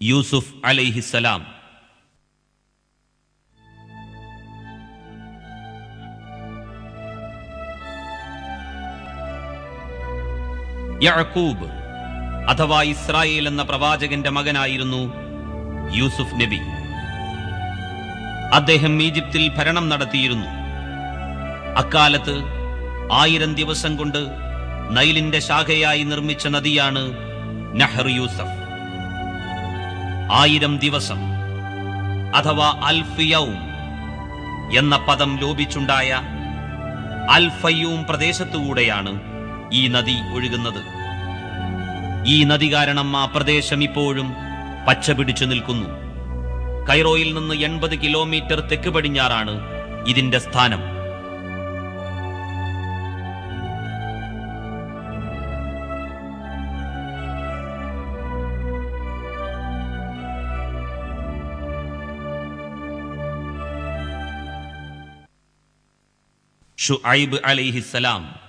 യൂസുഫ് അലൈഹിസ്സലാം. യഅ്കൂബ് അഥവാ ഇസ്രായേൽ എന്ന പ്രവാചകന്റെ മകനായിരുന്നു യൂസുഫ് നബി. അദ്ദേഹം ഈജിപ്തിൽ ഭരണം നടത്തിയിരുന്നു. അക്കാലത്ത് 1000 ദിവസം കൊണ്ട് നൈലിന്റെ ശാഖയായി നിർമ്മിച്ച നദിയാണ് നഹ്ർ യൂസഫ്. 1000 ദിവസം അഥവാ അൽഫ് യൗം എന്ന പദം ലോപിച്ചുണ്ടായ അൽ ഫയ്യൂം പ്രദേശത്തുകൂടെയാണ് ഈ നദി ഒഴുകുന്നത്. ഈ നദി കാരണം ആ പ്രദേശം ഇപ്പോഴും പച്ച പിടിച്ചു നിൽക്കുന്നു. കൈറോയിൽ നിന്ന് 80 കിലോമീറ്റർ തെക്ക് പടിഞ്ഞാറാണ് ഇതിന്റെ സ്ഥാനം. ഷുഐബ് അലൈഹിസ്സലാം